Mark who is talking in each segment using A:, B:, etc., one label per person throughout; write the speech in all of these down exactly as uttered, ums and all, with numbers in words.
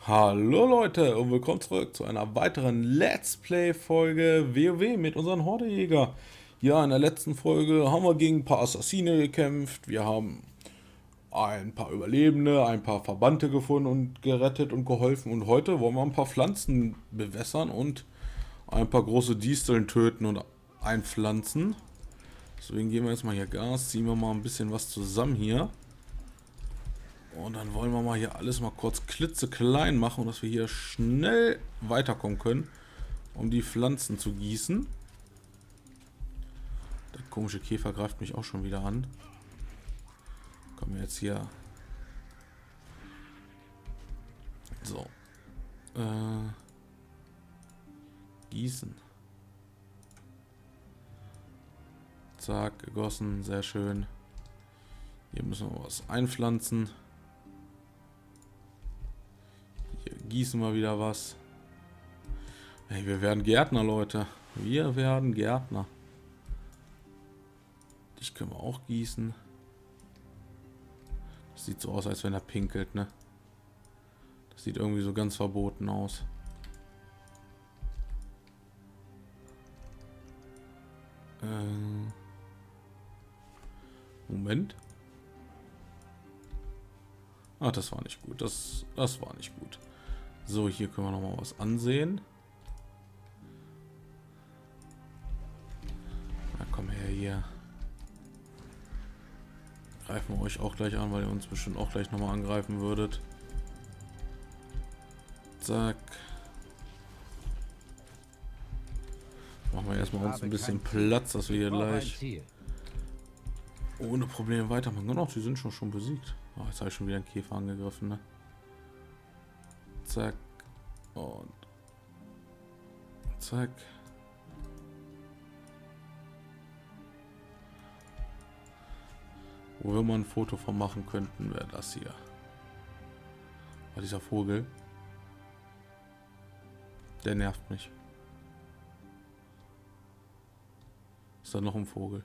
A: Hallo Leute und willkommen zurück zu einer weiteren Let's Play Folge WoW mit unseren Hordejäger. Ja, in der letzten Folge haben wir gegen ein paar Assassine gekämpft, wir haben ein paar Überlebende, ein paar Verbannte gefunden und gerettet und geholfen und heute wollen wir ein paar Pflanzen bewässern und ein paar große Disteln töten und einpflanzen. Deswegen geben wir jetzt mal hier Gas, ziehen wir mal ein bisschen was zusammen hier. Und dann wollen wir mal hier alles mal kurz klitzeklein machen, dass wir hier schnell weiterkommen können, um die Pflanzen zu gießen. Der komische Käfer greift mich auch schon wieder an. Kommen wir jetzt hier. So. Äh, gießen. Zack, gegossen, sehr schön. Hier müssen wir was einpflanzen. Gießen wir wieder was. Hey, wir werden Gärtner, Leute. Wir werden Gärtner. Dich können wir auch gießen. Das sieht so aus, als wenn er pinkelt, ne? Das sieht irgendwie so ganz verboten aus. Äh Moment. Ah, das war nicht gut. Das, das war nicht gut. So, hier können wir noch mal was ansehen. Na komm her hier. Greifen wir euch auch gleich an, weil ihr uns bestimmt auch gleich noch mal angreifen würdet. Zack. Machen wir erstmal uns ein bisschen Platz, dass wir hier gleich ohne Probleme weitermachen. Genau, die sind schon schon besiegt. Oh, jetzt habe ich schon wieder einen Käfer angegriffen, ne? Zack. Und zack. Wo wir mal ein Foto von machen könnten, wäre das hier. Oh, dieser Vogel. Der nervt mich. Ist da noch ein Vogel?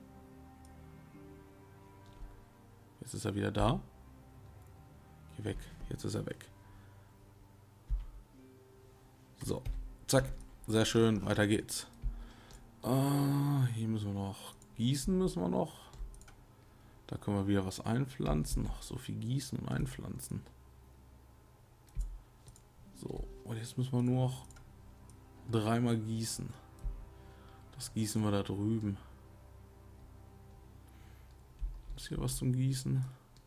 A: Jetzt ist er wieder da. Geh weg. Jetzt ist er weg. So. Zack. Sehr schön. Weiter geht's. Ah, hier müssen wir noch gießen. Müssen wir noch. Da können wir wieder was einpflanzen. Noch so viel gießen und einpflanzen. So. Und jetzt müssen wir nur noch dreimal gießen. Das gießen wir da drüben. Ist hier was zum Gießen?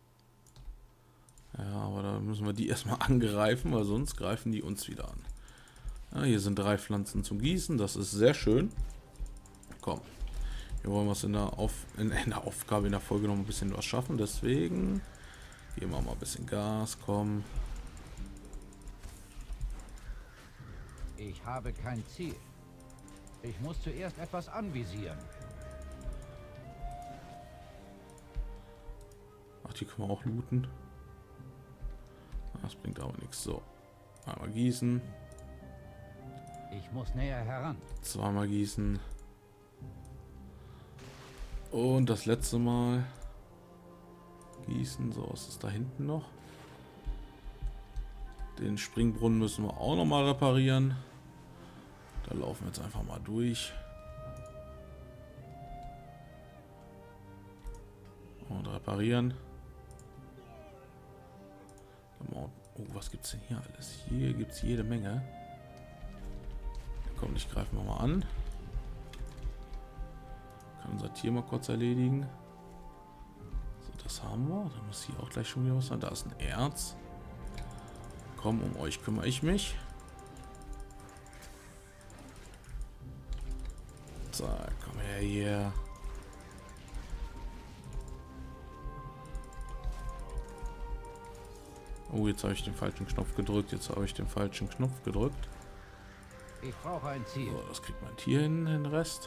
A: Ja, aber da müssen wir die erstmal angreifen, weil sonst greifen die uns wieder an. Ja, hier sind drei Pflanzen zum Gießen, das ist sehr schön. Komm, wir wollen was in der, Auf in, in der Aufgabe, in der Folge noch ein bisschen was schaffen, deswegen geben wir mal ein bisschen Gas, komm.
B: Ich habe kein Ziel. Ich muss zuerst etwas anvisieren.
A: Ach, die können wir auch looten. Das bringt aber nichts. So, einmal gießen.
B: Ich muss näher heran.
A: Zweimal gießen. Und das letzte Mal gießen. So, was ist da hinten noch? Den Springbrunnen müssen wir auch noch mal reparieren. Da laufen wir jetzt einfach mal durch. Und reparieren. Oh, was gibt es denn hier alles? Hier gibt es jede Menge. Komm, ich greife mal an. Kann unser Tier mal kurz erledigen. So, das haben wir. Da muss hier auch gleich schon wieder was sein. Da ist ein Erz. Komm, um euch kümmere ich mich. So, komm her hier. Oh, jetzt habe ich den falschen Knopf gedrückt. Jetzt habe ich den falschen Knopf gedrückt.
B: Ich brauche ein Ziel.
A: So, das kriegt mein Tier hin, den Rest.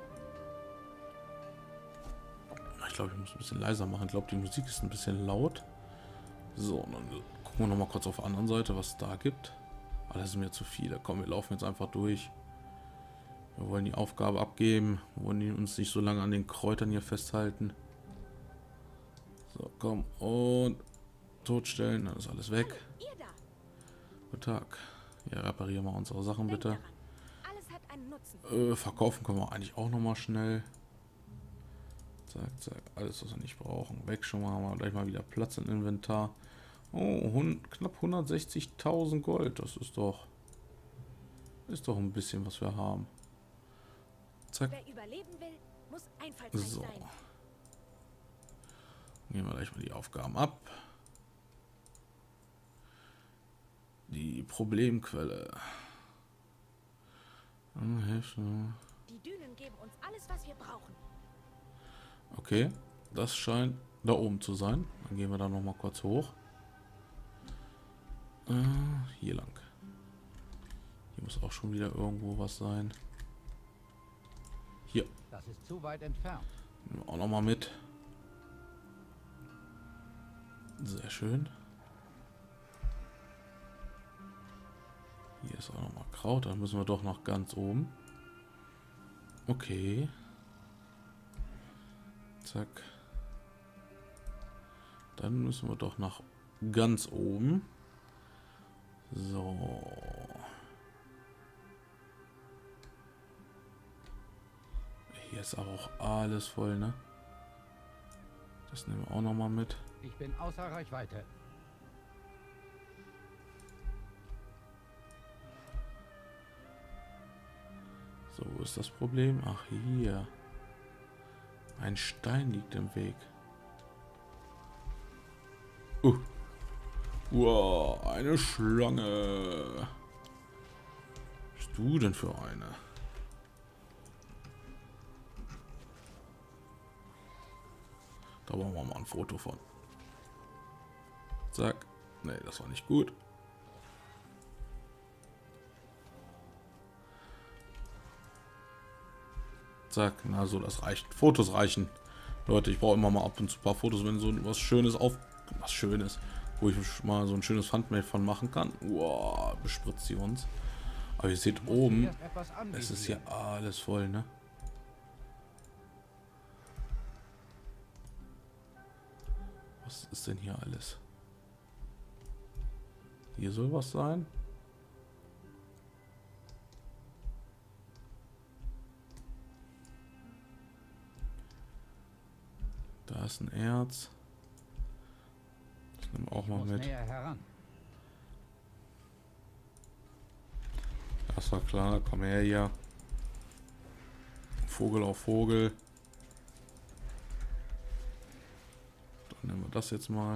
A: Ich glaube, ich muss ein bisschen leiser machen. Ich glaube, die Musik ist ein bisschen laut. So, und dann gucken wir noch mal kurz auf der anderen Seite, was es da gibt. Aber das sind mir zu viele. Komm, wir laufen jetzt einfach durch. Wir wollen die Aufgabe abgeben. Wir wollen uns nicht so lange an den Kräutern hier festhalten. So, komm. Und totstellen. Dann ist alles weg. Tag. Ja, reparieren wir unsere Sachen
C: Denk
A: bitte.
C: daran, alles hat einen Nutzen.
A: Äh, verkaufen können wir eigentlich auch noch mal schnell. Zack, zack. Alles, was wir nicht brauchen. Weg schon mal. Haben wir gleich mal wieder Platz im Inventar. Oh, hund, knapp hundertsechzigtausend Gold. Das ist doch... Ist doch ein bisschen, was wir haben. Zack.
C: Wer überleben will, muss einfallsreich
A: So.
C: sein.
A: Nehmen wir gleich mal die Aufgaben ab. Die Problemquelle.
C: Die Dünen geben uns alles, was wir brauchen.
A: Okay, das scheint da oben zu sein. Dann gehen wir da noch mal kurz hoch. Äh, hier lang. Hier muss auch schon wieder irgendwo was sein. Hier.
B: Das ist zu weit entfernt.
A: Nehmen wir auch noch mal mit. Sehr schön. Hier ist auch noch mal Kraut. Dann müssen wir doch noch ganz oben. Okay. Zack. Dann müssen wir doch nach ganz oben. So. Hier ist aber auch alles voll, ne? Das nehmen wir auch noch mal mit.
B: Ich bin außer Reichweite.
A: So, wo ist das Problem? Ach, hier. Ein Stein liegt im Weg. Uh. Wow, eine Schlange. Was bist du denn für eine? Da machen wir mal ein Foto von. Zack. Nee, das war nicht gut. Zack, na so, das reicht. Fotos reichen. Leute, ich brauche immer mal ab und zu ein paar Fotos, wenn so was Schönes auf... Was Schönes. Wo ich mal so ein schönes Thumbnail von machen kann. Wow, bespritzt sie uns. Aber ihr seht oben, es ist hier alles voll, ne? Was ist denn hier alles? Hier soll was sein. Da ist ein Erz. Das nehmen wir auch mal mit. Das war klar, komm her hier. Vogel auf Vogel. Dann nehmen wir das jetzt mal.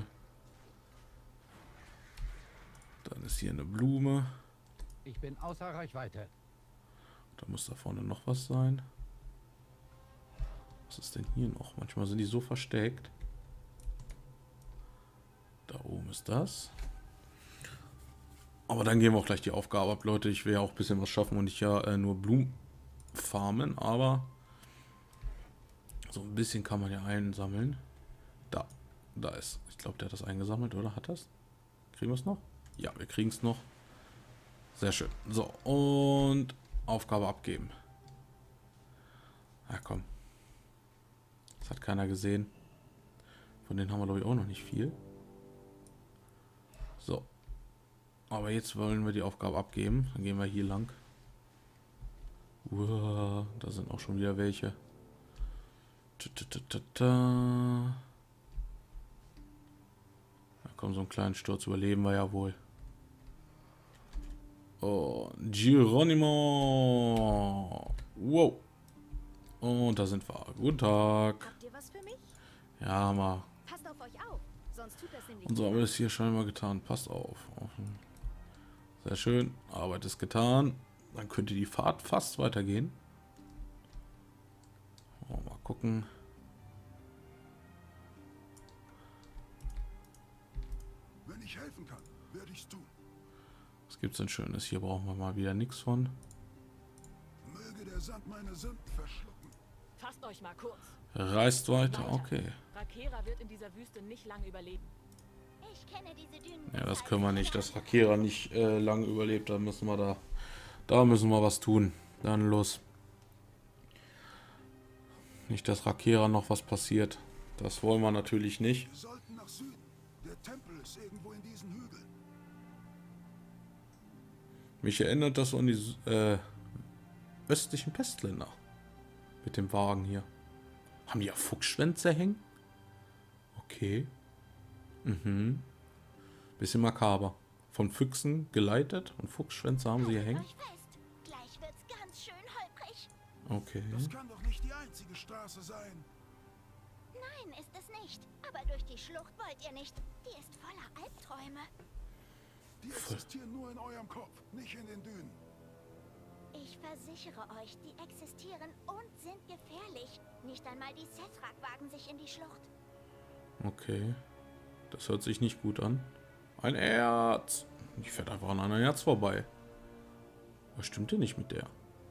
A: Dann ist hier eine Blume.
B: Ich bin außer Reichweite.
A: Da muss da vorne noch was sein. Was ist denn hier noch? Manchmal sind die so versteckt. Da oben ist das. Aber dann gehen wir auch gleich die Aufgabe ab, Leute. Ich will ja auch ein bisschen was schaffen und nicht ja äh, nur Blumen farmen, aber so ein bisschen kann man ja einsammeln. Da, da ist. Ich glaube, der hat das eingesammelt, oder? Hat das? Kriegen wir es noch? Ja, wir kriegen es noch. Sehr schön. So, und Aufgabe abgeben. Ja, komm. Das hat keiner gesehen. Von denen haben wir, glaube ich, auch noch nicht viel. So. Aber jetzt wollen wir die Aufgabe abgeben. Dann gehen wir hier lang. Uah, da sind auch schon wieder welche. Da komm, so einen kleinen Sturz überleben wir ja wohl. Oh, Geronimo. Wow. Und da sind wir. Guten Tag.
C: Habt ihr was für mich?
A: Ja, mal.
C: Passt auf euch auf, sonst tut das nämlich.
A: Und so haben wir es hier scheinbar getan. Passt auf. Sehr schön. Arbeit ist getan. Dann könnte die Fahrt fast weitergehen. Oh, mal gucken.
D: Wenn ich helfen kann, werde ich's tun.
A: Was gibt's denn Schönes? Hier brauchen wir mal wieder nichts von.
D: Möge der Sand meine Sünden verschlucken.
E: Fasst euch mal kurz.
A: Reist weiter. Okay.
E: Rakera wird in dieser Wüste nicht lange überleben.
C: Ich kenne diese Dünen.
A: Ja, das können wir nicht. Dass Rakera nicht äh, lange überlebt. Da müssen wir da. Da müssen wir was tun. Dann los. Nicht, dass Rakera noch was passiert. Das wollen wir natürlich nicht.
D: Wir sollten nach Süden. Der Tempel ist irgendwo in diesen Hügeln.
A: Mich erinnert das so an die äh, östlichen Pestländer. Mit dem Wagen hier. Haben die ja Fuchsschwänze hängen? Okay. Mhm. Bisschen makaber. Von Füchsen geleitet und Fuchsschwänze haben sie hier hängen.
C: Euch fest. Gleich wird's ganz schön holprig.
A: Okay.
D: Das kann doch nicht die einzige Straße sein.
C: Nein, ist es nicht. Aber durch die Schlucht wollt ihr nicht. Die ist voller Albträume.
D: Die existieren nur in eurem Kopf, nicht in den Dünen.
C: Ich versichere euch, die existieren und sind gefährlich. Nicht einmal die Sethrak wagen sich in die Schlucht.
A: Okay. Das hört sich nicht gut an. Ein Erz. Ich fährt einfach an einem Erz vorbei. Was stimmt denn nicht mit der?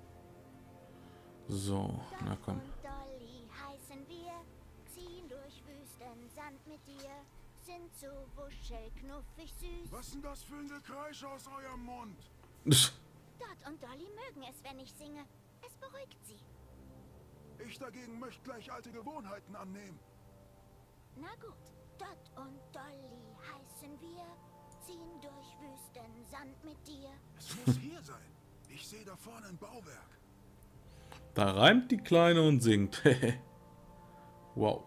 A: So, na komm.
C: Und Dolly heißen wir, ziehen durch Wüsten Sand mit dir, sind so wuschelknuffig süß.
D: Was ist denn das für ein Gekreisch aus eurem Mund?
C: Dot und Dolly mögen es, wenn ich singe. Es beruhigt sie.
D: Ich dagegen möchte gleich alte Gewohnheiten annehmen.
C: Na gut, Dot und Dolly heißen wir, ziehen durch Wüsten Sand mit dir.
D: Es muss hier sein. Ich sehe da vorne ein Bauwerk.
A: Da reimt die Kleine und singt. Wow.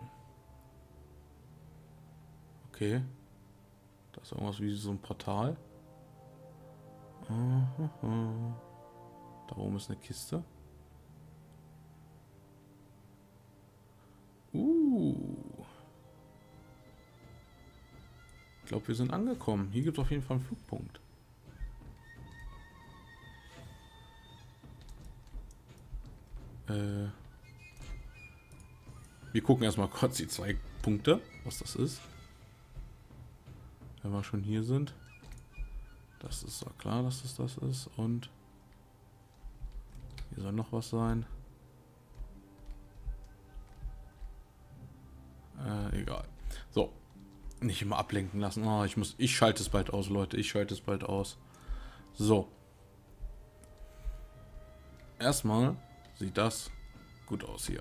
A: Okay. Da ist irgendwas wie so ein Portal. Aha. Da oben ist eine Kiste. Uh. Ich glaube, wir sind angekommen. Hier gibt es auf jeden Fall einen Flugpunkt. Äh. Wir gucken erstmal kurz die zwei Punkte, was das ist. Wenn wir schon hier sind. Das ist doch klar, dass das das ist. Und hier soll noch was sein. Äh, egal. So. Nicht immer ablenken lassen. Oh, ich muss. Ich schalte es bald aus, Leute. Ich schalte es bald aus. So. Erstmal sieht das gut aus hier.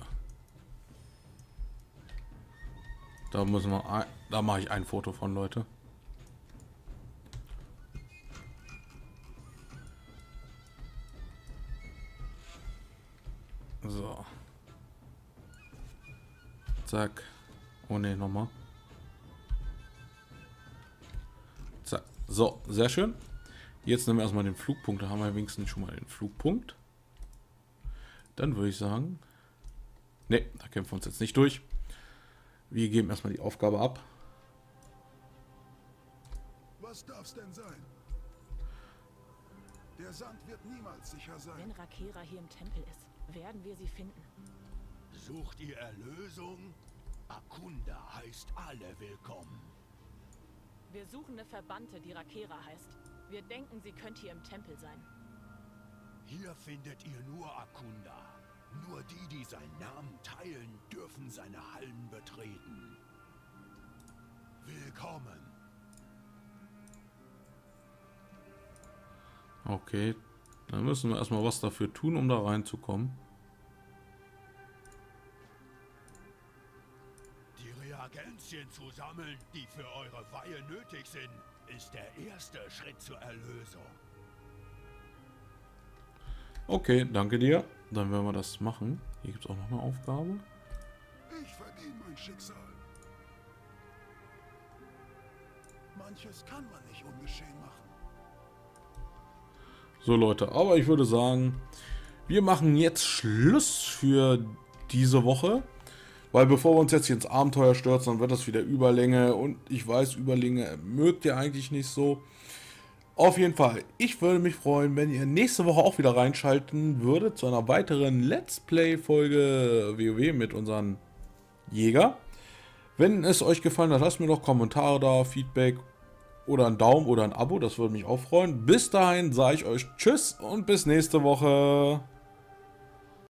A: Da müssen wir. Ein, da mache ich ein Foto von, Leute. So. Zack. Oh ne, nochmal. Zack. So, sehr schön. Jetzt nehmen wir erstmal den Flugpunkt. Da haben wir wenigstens schon mal den Flugpunkt. Dann würde ich sagen... Ne, da kämpfen wir uns jetzt nicht durch. Wir geben erstmal die Aufgabe ab.
D: Was darf's denn sein? Der Sand wird niemals sicher sein.
E: Wenn Rakera hier im Tempel ist, werden wir sie finden.
F: Sucht ihr Erlösung? Akunda heißt alle willkommen.
E: Wir suchen eine Verbannte, die Rakera heißt. Wir denken, sie könnte hier im Tempel sein.
F: Hier findet ihr nur Akunda. Nur die, die seinen Namen teilen, dürfen seine Hallen betreten. Willkommen.
A: Okay. Dann müssen wir erstmal was dafür tun, um da reinzukommen.
F: Die Reagenzien zu sammeln, die für eure Weihe nötig sind, ist der erste Schritt zur Erlösung.
A: Okay, danke dir. Dann werden wir das machen. Hier gibt es auch noch eine Aufgabe.
D: Ich verdiene mein Schicksal. Manches kann man nicht ungeschehen machen.
A: So Leute, aber ich würde sagen, wir machen jetzt Schluss für diese Woche. Weil bevor wir uns jetzt hier ins Abenteuer stürzen, dann wird das wieder Überlänge. Und ich weiß, Überlänge mögt ihr eigentlich nicht so. Auf jeden Fall, ich würde mich freuen, wenn ihr nächste Woche auch wieder reinschalten würdet zu einer weiteren Let's Play-Folge WoW mit unseren Jäger. Wenn es euch gefallen hat, lasst mir doch Kommentare da, Feedback oder einen Daumen oder ein Abo, das würde mich auch freuen. Bis dahin sage ich euch Tschüss und bis nächste Woche.